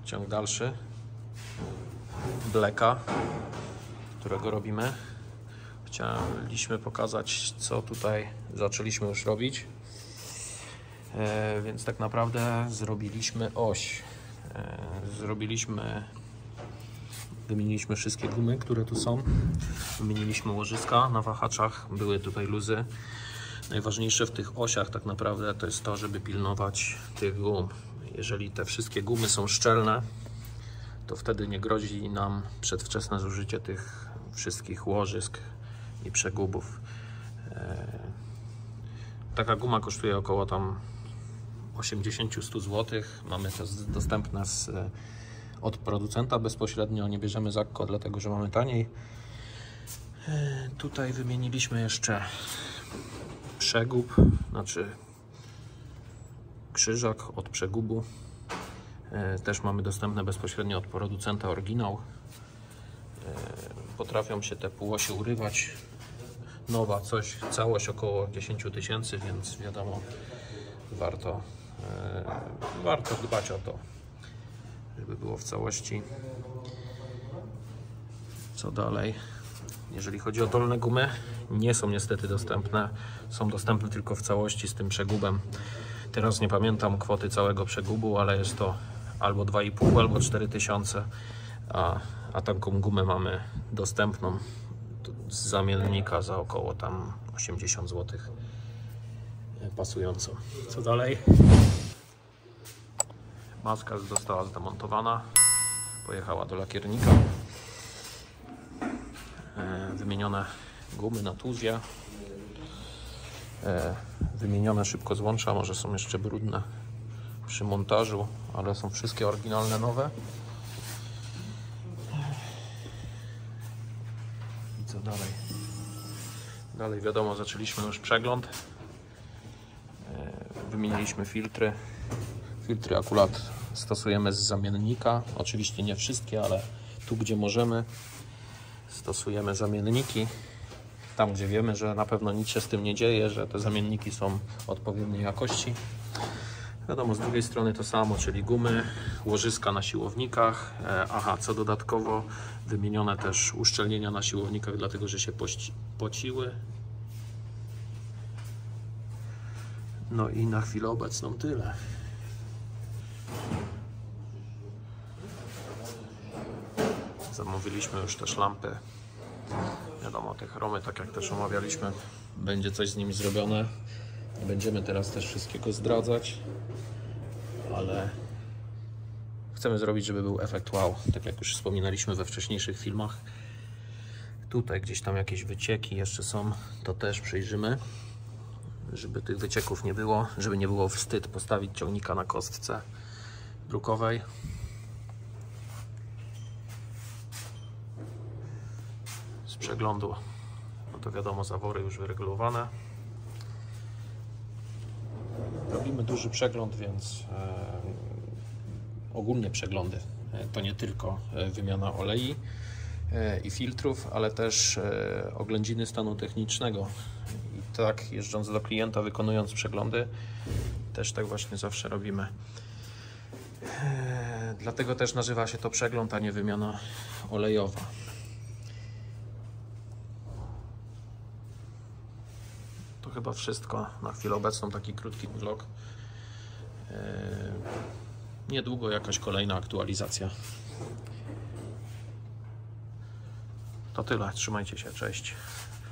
ciąg dalszy Blacka, którego robimy. Chcieliśmy pokazać, co tutaj zaczęliśmy już robić, więc tak naprawdę zrobiliśmy oś. Wymieniliśmy wszystkie gumy, które tu są. Wymieniliśmy łożyska na wahaczach, były tutaj luzy. Najważniejsze w tych osiach tak naprawdę to jest to, żeby pilnować tych gum. Jeżeli te wszystkie gumy są szczelne, to wtedy nie grozi nam przedwczesne zużycie tych wszystkich łożysk i przegubów. Taka guma kosztuje około tam 80-100 zł. Mamy to dostępne od producenta bezpośrednio, nie bierzemy z Akko, dlatego że mamy taniej. Tutaj wymieniliśmy jeszcze przegub, znaczy krzyżak od przegubu. Też mamy dostępne bezpośrednio od producenta oryginał. Potrafią się te półosie urywać. Nowa całość około 10 000, więc wiadomo, warto dbać o to, żeby było w całości. Co dalej? Jeżeli chodzi o dolne gumy, nie są niestety dostępne. Są dostępne tylko w całości z tym przegubem. Teraz nie pamiętam kwoty całego przegubu, ale jest to albo 2,5, albo 4000, a taką gumę mamy dostępną z zamiennika za około tam 80 zł pasującą. Co dalej? Maska została zdemontowana, pojechała do lakiernika. Wymienione gumy na tuzie, wymienione szybko złącza, może są jeszcze brudne przy montażu, ale są wszystkie oryginalne, nowe. I co dalej? Dalej wiadomo, zaczęliśmy już przegląd. Wymieniliśmy filtry. Filtry akurat stosujemy z zamiennika. Oczywiście nie wszystkie, ale tu gdzie możemy stosujemy zamienniki. Tam gdzie wiemy, że na pewno nic się z tym nie dzieje, że te zamienniki są odpowiedniej jakości. Wiadomo, z drugiej strony to samo, czyli gumy, łożyska na siłownikach. Aha, co dodatkowo, wymienione też uszczelnienia na siłownikach, dlatego że się pociły. No i na chwilę obecną tyle. Zamówiliśmy już też lampy. Wiadomo, te chromy, tak jak też omawialiśmy, będzie coś z nimi zrobione. Nie będziemy teraz też wszystkiego zdradzać, ale chcemy zrobić, żeby był efekt wow, tak jak już wspominaliśmy we wcześniejszych filmach. Tutaj gdzieś tam jakieś wycieki jeszcze są, to też przejrzymy, żeby tych wycieków nie było, żeby nie było wstyd postawić ciągnika na kostce brukowej. Z przeglądu, no to wiadomo, zawory już wyregulowane. Robimy duży przegląd, więc ogólnie przeglądy to nie tylko wymiana olei i filtrów, ale też oględziny stanu technicznego. I tak, jeżdżąc do klienta, wykonując przeglądy, też tak właśnie zawsze robimy. Dlatego też nazywa się to przegląd, a nie wymiana olejowa. To chyba wszystko na chwilę obecną, taki krótki vlog. Niedługo jakaś kolejna aktualizacja. To tyle, trzymajcie się, cześć.